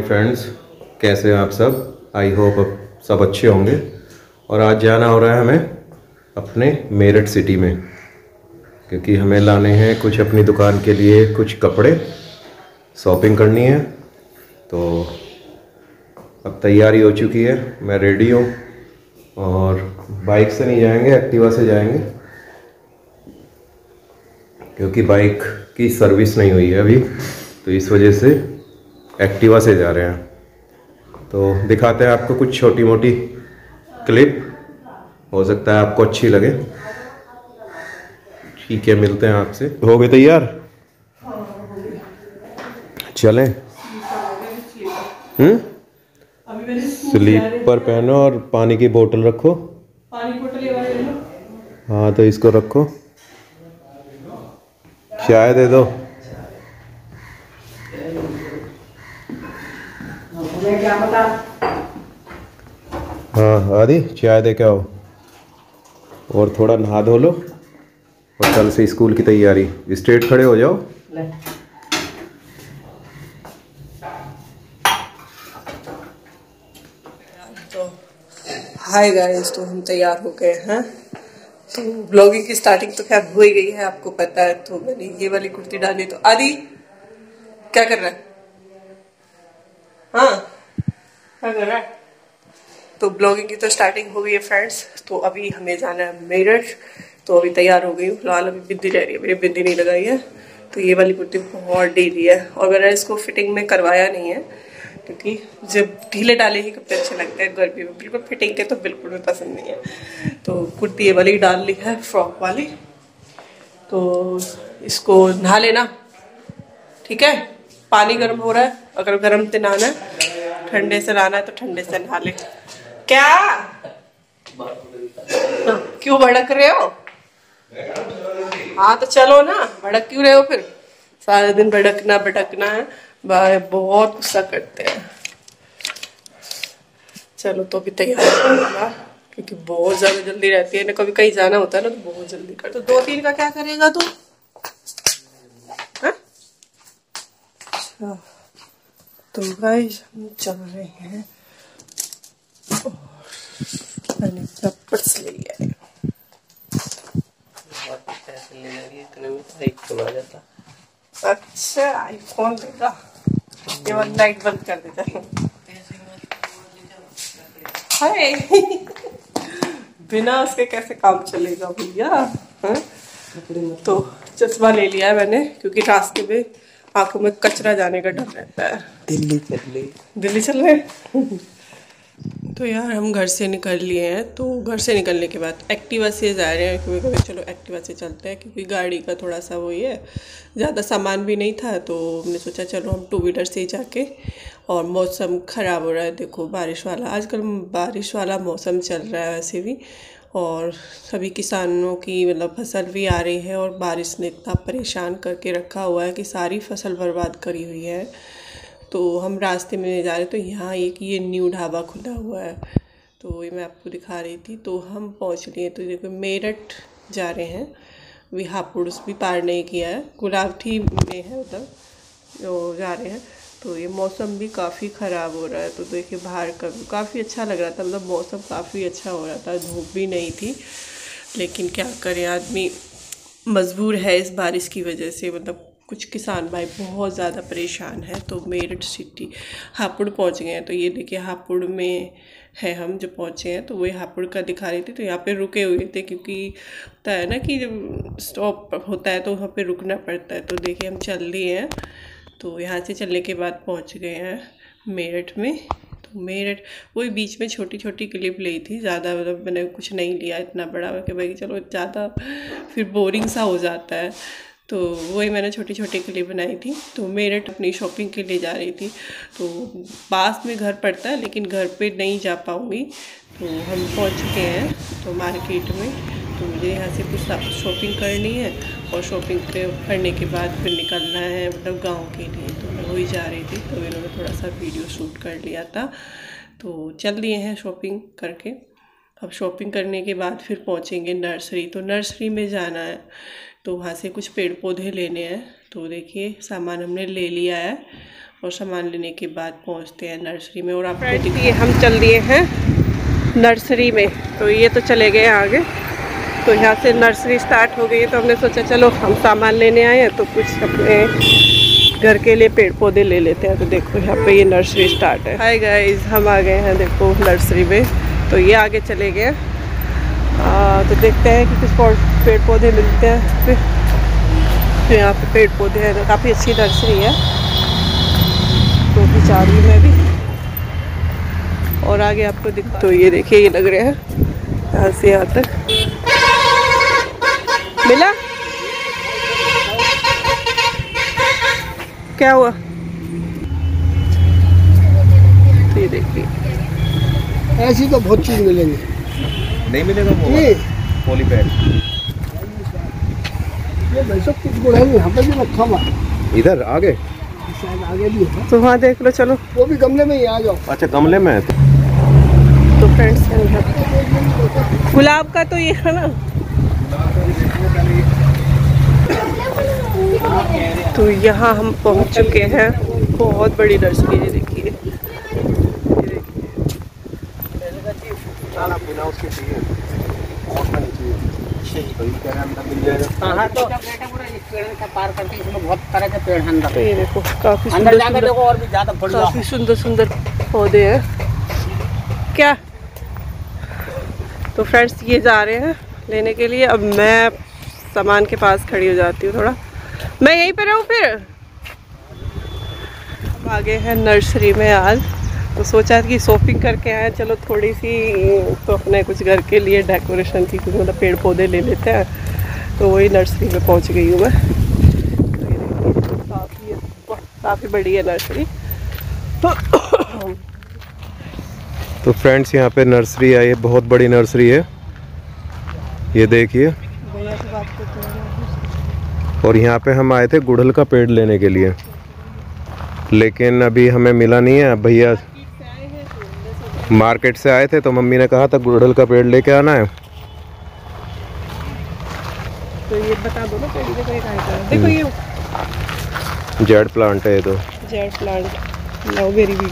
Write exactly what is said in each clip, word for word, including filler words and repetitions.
Friends, कैसे हैं आप सब। आई होप अब सब अच्छे होंगे। और आज जाना हो रहा है हमें अपने मेरठ सिटी में, क्योंकि हमें लाने हैं कुछ अपनी दुकान के लिए कुछ कपड़े, शॉपिंग करनी है। तो अब तैयारी हो चुकी है, मैं रेडी हूँ और बाइक से नहीं जाएंगे, एक्टिवा से जाएंगे, क्योंकि बाइक की सर्विस नहीं हुई है अभी, तो इस वजह से एक्टिवा से जा रहे हैं। तो दिखाते हैं आपको कुछ छोटी मोटी क्लिप, हो सकता है आपको अच्छी लगे। ठीक है, मिलते हैं आपसे। हो गए तैयार? चलें। हम्म स्लीपर पहनो और पानी की बोतल रखो। पानी की बोतल ये वाले ले लो। हाँ तो इसको रखो। चाय दे दो। क्या पता। हाँ आदि, चाय दे के आओ और थोड़ा नहा धो लो और कल से स्कूल की तैयारी। स्ट्रेट खड़े हो जाओ। तो हाय गाइस, तो हम तैयार हो गए हैं। तो ब्लॉगिंग की स्टार्टिंग तो खैर हो ही गई है, आपको पता है। तो मैंने ये वाली कुर्ती डाली। तो आदि क्या कर रहा है? हाँ क्या कर रहा है? तो ब्लॉगिंग की तो स्टार्टिंग हो गई है फ्रेंड्स। तो अभी हमें जाना है मेरठ। तो अभी तैयार हो गई हूँ। फिलहाल अभी बिंदी रह रही है, मेरी बिंदी नहीं लगाई है। तो ये वाली कुर्ती बहुत ढीली है और मैंने इसको फिटिंग में करवाया नहीं है, क्योंकि जब ढीले डाले ही कपड़े अच्छे लगते हैं। गर्मी में बिल्कुल फिटिंग के तो बिल्कुल भी पसंद नहीं है। तो कुर्ती ये वाली डाल ली है, फ्रॉक वाली। तो इसको नहा लेना, ठीक है। पानी गर्म हो रहा है, अगर गर्म से नहाना है, ठंडे से नहाना है तो ठंडे से नहा ले। क्या क्यों भड़क रहे हो? हाँ तो चलो ना, भड़क क्यों रहे हो फिर? सारे दिन भड़कना भड़कना है, बहुत गुस्सा करते हैं। चलो तो अभी तैयार होगा, क्योंकि बहुत ज्यादा जल्दी रहती है ना। कभी कहीं जाना होता है ना तो बहुत जल्दी कर। तो दो तीन का क्या करेगा तू? तो गाइस हम चल रहे हैं और मैंने अपना पर्स ले लिया है। अच्छा आईफोन लेगा, ये वाली लाइट बंद कर देता है। हाय बिना उसके कैसे काम चलेगा भैया? तो चश्मा ले लिया है मैंने, क्योंकि रास्ते में आंखों में कचरा जाने का डर रहता है। दिल्ली चल रही दिल्ली चल रहे तो यार हम घर से निकल लिए हैं। तो घर से निकलने के बाद एक्टिवा से जा रहे हैं, क्योंकि कभी चलो एक्टिवा से चलते हैं, क्योंकि गाड़ी का थोड़ा सा वही है, ज़्यादा सामान भी नहीं था। तो हमने सोचा चलो हम टू व्हीलर से ही जाके। और मौसम ख़राब हो रहा है, देखो बारिश वाला, आजकल बारिश वाला मौसम चल रहा है वैसे भी। और सभी किसानों की मतलब फसल भी आ रही है, और बारिश ने इतना परेशान करके रखा हुआ है कि सारी फसल बर्बाद करी हुई है। तो हम रास्ते में जा रहे, तो यहाँ एक ये न्यू ढाबा खुला हुआ है, तो ये मैं आपको दिखा रही थी। तो हम पहुँच लिए। तो देखो मेरठ जा रहे हैं, अभी हापुड़ भी पार नहीं किया है, गुलावठी में है उधर जो जा रहे हैं। तो ये मौसम भी काफ़ी ख़राब हो रहा है। तो देखिए बाहर का काफ़ी अच्छा लग रहा था, मतलब मौसम काफ़ी अच्छा हो रहा था, धूप भी नहीं थी। लेकिन क्या करें, आदमी मजबूर है इस बारिश की वजह से। मतलब कुछ किसान भाई बहुत ज़्यादा परेशान है। तो मेरठ सिटी हापुड़ पहुंच गए हैं। तो ये देखिए हापुड़ में है हम जो पहुंचे हैं। तो वही हापुड़ का दिखा रही थी। तो यहाँ पे रुके हुए थे, क्योंकि होता है ना कि जब स्टॉप होता है तो वहाँ पे रुकना पड़ता है। तो देखिए हम चल लिए हैं। तो यहाँ से चलने के बाद पहुँच गए हैं मेरठ में। तो मेरठ वही बीच में छोटी छोटी क्लिप ली थी, ज़्यादा मतलब मैंने कुछ नहीं लिया इतना बड़ा कि भाई चलो ज़्यादा फिर बोरिंग सा हो जाता है। तो वही मैंने छोटी छोटी क्लिप बनाई थी। तो मेरठ अपनी शॉपिंग के लिए जा रही थी। तो पास में घर पड़ता है, लेकिन घर पे नहीं जा पाऊँगी। तो हम पहुँच चुके हैं तो मार्केट में। तो मुझे यहाँ से कुछ शॉपिंग करनी है, और शॉपिंग करने के बाद फिर निकलना है मतलब गांव के लिए। तो मैं वही जा रही थी। तो इन्होंने थोड़ा सा वीडियो शूट कर लिया था। तो चल दिए हैं शॉपिंग करके। अब शॉपिंग करने के बाद फिर पहुँचेंगे नर्सरी। तो नर्सरी में जाना है, तो वहाँ से कुछ पेड़ पौधे लेने हैं। तो देखिए सामान हमने ले लिया है। और सामान लेने के बाद पहुंचते हैं नर्सरी में। और आप ये हम चल दिए हैं नर्सरी में, तो ये तो चले गए आगे। तो यहाँ से नर्सरी स्टार्ट हो गई है, तो हमने सोचा चलो हम सामान लेने आए हैं तो कुछ अपने घर के लिए पेड़ पौधे ले लेते हैं। तो देखो यहाँ पे ये नर्सरी स्टार्ट है। हाय गाइस, हम आ गए हैं देखो नर्सरी में। तो ये आगे चले गए, तो देखते हैं कि कुछ पेड़ पौधे मिलते हैं फिर। तो यहाँ पे पेड़ पौधे हैं, काफ़ी अच्छी नर्सरी है। तो भी जा रही मैं भी, और आगे आपको दिख, तो ये देखिए ये लग रहे हैं यहाँ से यहाँ तक। मिला क्या हुआ? तो ये देखिए ऐसी तो बहुत चीज मिलेंगे। नहीं मिलेगा वो पॉलीपैक। ये वैसे कुछ गुड़ है यहाँ पे भी रखा हुआ, इधर आगे शायद आगे भी है। तो वहाँ देख लो, चलो वो भी गमले में ही आ जाओ। अच्छा गमले में है। तो फ्रेंड्स गुलाब का तो ये है ना, तो यहाँ हम पहुँच चुके हैं। बहुत बड़ी नर्सरी है, देखिए तो ये देखो काफी सुंदर काफी सुंदर सुंदर पौधे हैं क्या। तो फ्रेंड्स ये जा रहे हैं लेने के लिए। अब मैं सामान के पास खड़ी हो जाती हूँ थोड़ा, मैं यहीं पे रहूँ फिर। अब आगे हैं नर्सरी में आज, तो सोचा कि शॉपिंग करके आए चलो थोड़ी सी, तो अपने कुछ घर के लिए डेकोरेशन की कुछ मतलब पेड़ पौधे ले लेते हैं। तो वही नर्सरी में पहुंच गई हूँ मैं। तो काफ़ी काफ़ी बड़ी है नर्सरी। तो फ्रेंड्स यहाँ पे नर्सरी आई है, बहुत बड़ी नर्सरी है, ये देखिए। और यहाँ पे हम आए थे गुड़हल का पेड़ लेने के लिए, लेकिन अभी हमें मिला नहीं है। भैया मार्केट से आए थे तो मम्मी ने कहा था गुड़हल का पेड़ लेके आना है। तो ये बता दो ना पेड़ देखो ये कहाँ है। देखो ये जेड प्लांट है, ये तो जेड प्लांट लाओबेरी भी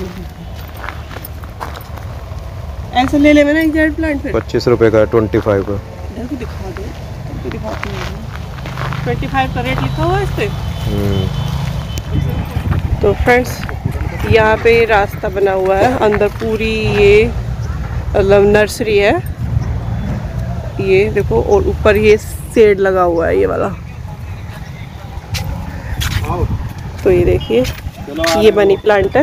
ऐसा ले ले मैंने एक जेड प्लांट फिर पच्चीस रुपए का, ट्वेंटी फाइव का। देखो दिखा दो, तो दिखाती हूँ। ट्वेंटी फाइव का रेट लिखा हुआ है इस पे। तो फ्रेंड्स यहाँ पे रास्ता बना हुआ है, अंदर पूरी ये मतलब नर्सरी है ये देखो, और ऊपर ये शेड लगा हुआ है ये वाला। तो ये देखिए ये मनी प्लांट है,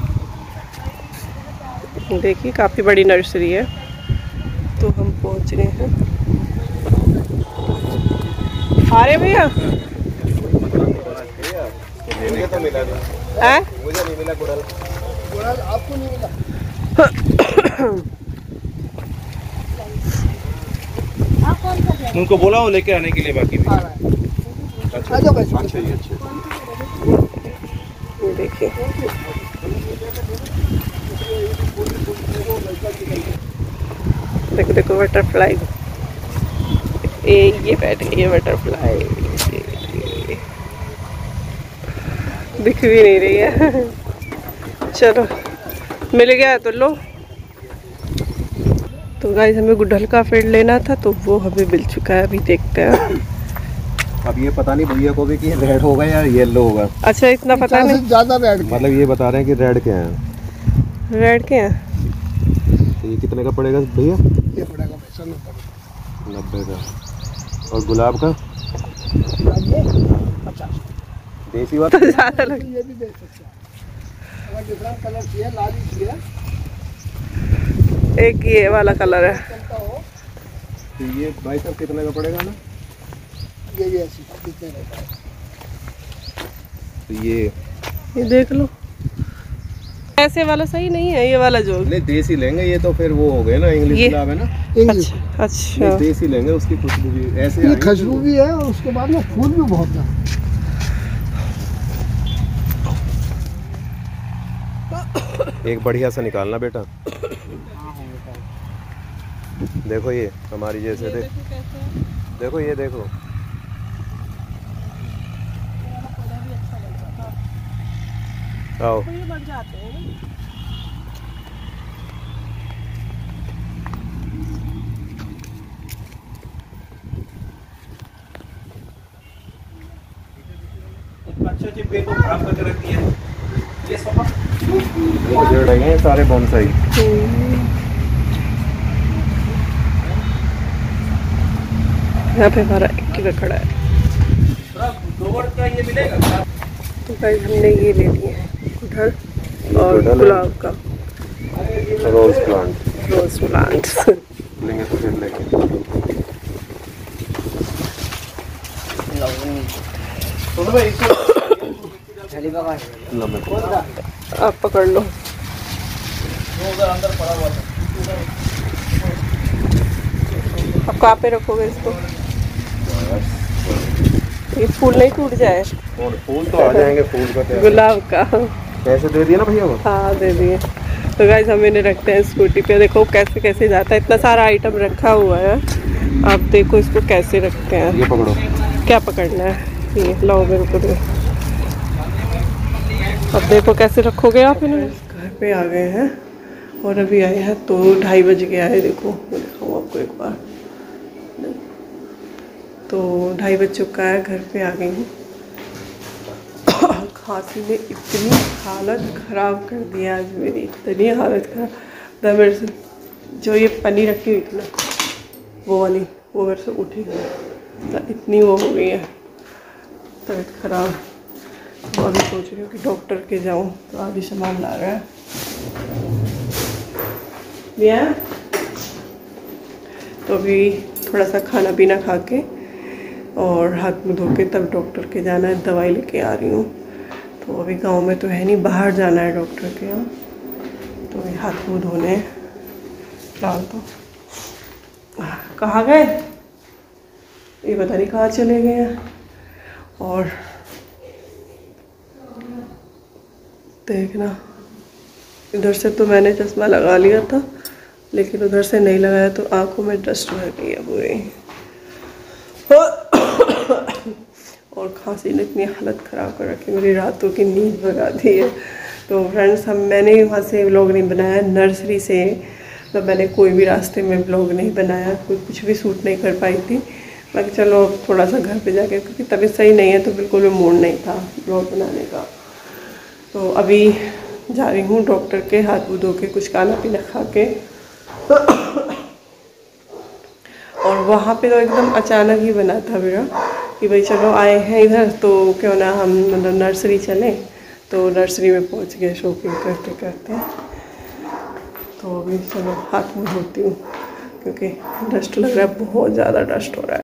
देखिए काफ़ी बड़ी नर्सरी है। तो हम पहुँच गए हैं। आ रहे भैया तो मिला है? मुझे नहीं मिला गुड़हल। गुड़हल आपको नहीं मिला? उनको बोला हो लेके आने के लिए, बाकी भी आ जाओ बस। अच्छा ये अच्छे। ये देखिए देखो देखो बटरफ्लाई, ये ये बैठ गई है बटरफ्लाई, दिख भी नहीं रही है। चलो मिल गया तो लो। तो गाइस हमें गुड़हल का पेड़ लेना था, तो वो हमें मिल चुका है, अभी देखते हैं। अब ये पता नहीं भैया को भी कि रेड होगा या येलो होगा। अच्छा इतना पता नहीं, ज्यादा रेड मतलब ये बता रहे हैं कि रेड के हैं। रेड के हैं। तो ये कितने का पड़ेगा भैया? ये पड़ेगा पैसा नब्बे नब्बे का। और गुलाब का पचास। देसी बात तो ज़्यादा लग, ये भी दे सकते हैं अगर डिफरेंट कलर चाहिए, लाल चाहिए। एक ये वाला कलर है। तो ये भाई साहब कितने का पड़ेगा ना? ये भी ऐसी कितने रहता है? तो ये ये देख लो, ऐसे वाला सही नहीं है, ये वाला जो नहीं देसी लेंगे, ये तो फिर वो हो गए ना इंग्लिश ये- गुलाब है ना। इंग्लिश अच्छा अच्छा। ये देसी लेंगे, उसकी खुशबू भी ऐसे ये आएंगे। खुशबू भी है और उसके बाद में फूल भी बहुत है। एक बढ़िया सा निकालना बेटा। देखो ये हमारी जैसे देख, देखो ये देखो, आओ। तो ये बढ़ जाते हैं ना। अच्छे अच्छे पेड़ को खराब करके रखती है ये सब। उजड़ रहे हैं सारे बोनसाई। यहाँ पे हमारा एक्टिवा खड़ा है। का ये मिलेगा। तो गाइस हमने ये ले लिए गुड़हल और गुलाब का रोज प्लांट। रोज प्लांट लेंगे तो फिर लेंगे। आप पकड़ लो। आप कहाँ पे रखोगे इसको? ये फूल नहीं टूट जाए। और फूल तो आ जाएंगे। फूल का क्या गुलाब का पैसे दे दिए ना भैया वो। हाँ दे दिए। तो गाइस हम इन्हें रखते हैं स्कूटी पे। देखो कैसे कैसे जाता है, इतना सारा आइटम रखा हुआ है। आप देखो इसको कैसे रखते हैं। ये पकड़ो। क्या पकड़ना है? ये लाओ मेरे को दे। अब देखो कैसे रखोगे आप इन्हें। घर पे आ गए हैं और अभी आए हैं तो ढाई बज गया है। देखो मैं दिखाऊँ आपको एक बार। तो ढाई बज चुका है, घर पे आ गई हूँ। खांसी ने इतनी हालत ख़राब कर दिया आज मेरी, इतनी हालत ख़राब। मेरे से जो ये पनीर रखी हुई थी ना वो वाली, वो मेरे से उठी गई, इतनी वो हो गई है तबीयत ख़राब। तो अभी सोच रही हूँ कि डॉक्टर के जाऊँ। तो अभी सामान ला रहा है भैया। तो अभी थोड़ा सा खाना पीना खा के और हाथ मुँह धो के तब डॉक्टर के जाना है। दवाई लेके आ रही हूँ। तो अभी गांव में तो है नहीं, बाहर जाना है डॉक्टर के यहाँ। तो अभी हाथ मुँह धोने फिलहाल। तो कहाँ गए ये पता नहीं, कहाँ चले गए हैं। और देखना इधर से तो मैंने चश्मा लगा लिया था, लेकिन उधर से नहीं लगाया तो आंखों में डस्ट भर गई है पूरी। और खांसी ने इतनी हालत ख़राब कर रखी, मेरी रातों की नींद भगा दी है। तो फ्रेंड्स हम मैंने वहाँ से व्लॉग नहीं बनाया, नर्सरी से तो मैंने कोई भी रास्ते में व्लॉग नहीं बनाया, कोई कुछ भी शूट नहीं कर पाई थी। मैं चलो थोड़ा सा घर पे जाके, क्योंकि तबीयत सही नहीं है तो बिल्कुल भी मूड नहीं था व्लॉग बनाने का। तो अभी जा रही हूँ डॉक्टर के, हाथ मुँह धो के कुछ खाना पीना खा के। और वहाँ पे तो एकदम अचानक ही बना था मेरा कि भाई चलो आए हैं इधर तो क्यों ना हम मतलब नर्सरी चलें। तो नर्सरी में पहुँच गए शॉपिंग करते करते। तो अभी चलो हाथ मुँह धोती हूँ क्योंकि डस्ट लग रहा है, बहुत ज़्यादा डस्ट हो रहा है।